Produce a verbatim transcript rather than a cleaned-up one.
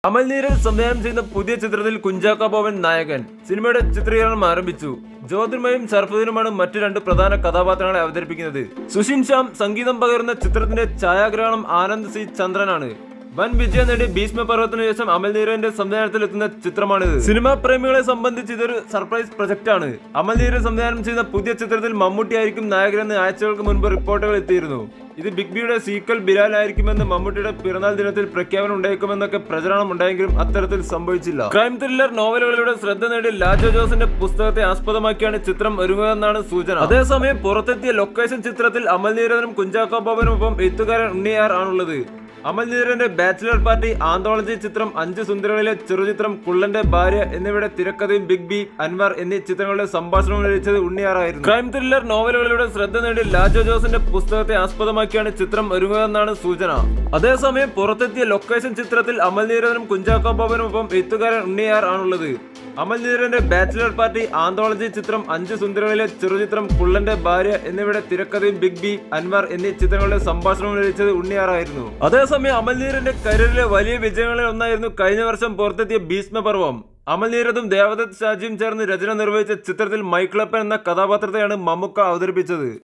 അമൽ നീരദ് സംവിധാനം ചെയ്യുന്ന പുതിയ ചിത്രത്തിൽ കുഞ്ചാക്കോ ബോബൻ നായകൻ. സിനിമയുടെ ചിത്രീകരണം ആരംഭിച്ചു. ജ്യോതിർമയും സർഫുദ്ദീനുമാണ് മറ്റു രണ്ട് പ്രധാന കഥാപാത്രങ്ങളെ അവതരിപ്പിക്കുന്നത്. സുഷിൻ ശ്യാം സംഗീതം പകരുന്ന ചിത്രത്തിന്റെ ഛായാഗ്രഹണം ആനന്ദ് സി ചന്ദ്രനാണ്. വൻ വിജയം നേടി ഭീഷ്മ പർവ്വത്തിന് ശേഷം അമൽ നീരദിന്റെ സംവിധാനത്തിൽ എത്തുന്ന ചിത്രമാണിത്. സിനിമാ പ്രേമികളെ സംബന്ധിച്ച് ഇതൊരു സർപ്രൈസ് പ്രൊജക്ട് ആണ്. അമൽ നീരദ് സംവിധാനം ചെയ്യുന്ന പുതിയ ചിത്രത്തിൽ മമ്മൂട്ടി ആയിരിക്കും നായകനെന്ന് ആഴ്ചകൾക്ക് മുൻപ് റിപ്പോർട്ടുകൾ എത്തിയിരുന്നു. ഇത് ബിഗ് ബിയുടെ സീക്വൽ ബിലാൽ ആയിരിക്കുമെന്ന് മമ്മൂട്ടിയുടെ പിറന്നാൾ ദിനത്തിൽ പ്രഖ്യാപനം ഉണ്ടായിരിക്കുമെന്നൊക്കെ പ്രചരണം ഉണ്ടായെങ്കിലും അത്തരത്തിൽ സംഭവിച്ചില്ല. ക്രൈം ത്രില്ലർ നോവലുകളിലൂടെ ശ്രദ്ധ നേടിയ ലാജോ ജോസിന്റെ പുസ്തകത്തെ ആസ്പദമാക്കിയാണ് ചിത്രം ഒരുങ്ങുകയെന്നാണ് സൂചന. അതേസമയം പുറത്തെത്തിയ ലൊക്കേഷൻ ചിത്രത്തിൽ അമൽ നീരദനും കുഞ്ചാക്കോ ബോബനുമൊപ്പം എഴുത്തുകാരൻ ഉണ്ണിയാർ ആണുള്ളത്. അമൽ നീരദിന്റെ ബാച്ചിലർ പാർട്ടി, ആന്തോളജി ചിത്രം അഞ്ച് സുന്ദരകളിലെ ചെറുചിത്രം കുള്ളന്റെ ഭാര്യ എന്നിവയുടെ തിരക്കഥയും ബിഗ് ബി, അൻവർ എന്നീ ചിത്രങ്ങളുടെ സംഭാഷണവും രചിച്ചത് ഉണ്ണിയാറായിരുന്നു. ക്രൈം ത്രില്ലർ നോവലുകളിലൂടെ ശ്രദ്ധ നേടിയ ലാജോ ജോസിന്റെ പുസ്തകത്തെ ആസ്പദമാക്കിയാണ് ചിത്രം ഒരുങ്ങുകയെന്നാണ് സൂചന. അതേസമയം പുറത്തെത്തിയ ലൊക്കേഷൻ ചിത്രത്തിൽ അമൽ നീരദനും കുഞ്ചാക്കോ ബോബനുമൊപ്പം എഴുത്തുകാരൻ ഉണ്ണിയാർ ആണുള്ളത്. അമൽ നീരദിന്റെ ബാച്ചിലർ പാർട്ടി, ആന്തോളജി ചിത്രം അഞ്ച് സുന്ദരകളിലെ ചെറുചിത്രം കുള്ളന്റെ ഭാര്യ എന്നിവയുടെ തിരക്കഥയും ബിഗ് ബി, അൻവർ എന്നീ ചിത്രങ്ങളുടെ സംഭാഷണവും രചിച്ചത് ഉണ്ണിയാറായിരുന്നു. അതേസമയം അമൽ നീരദിന്റെ കരിയറിലെ വലിയ വിജയങ്ങളിൽ ഒന്നായിരുന്നു കഴിഞ്ഞ വർഷം പുറത്തെത്തിയ ഭീഷ്മ പർവ്വം. അമൽ നീരദും ദേവദത്ത് ഷാജിയും ചേർന്ന് രചന നിർവഹിച്ച ചിത്രത്തിൽ മൈക്കിളപ്പൻ എന്ന കഥാപാത്രത്തെയാണ് മമ്മൂക്ക അവതരിപ്പിച്ചത്.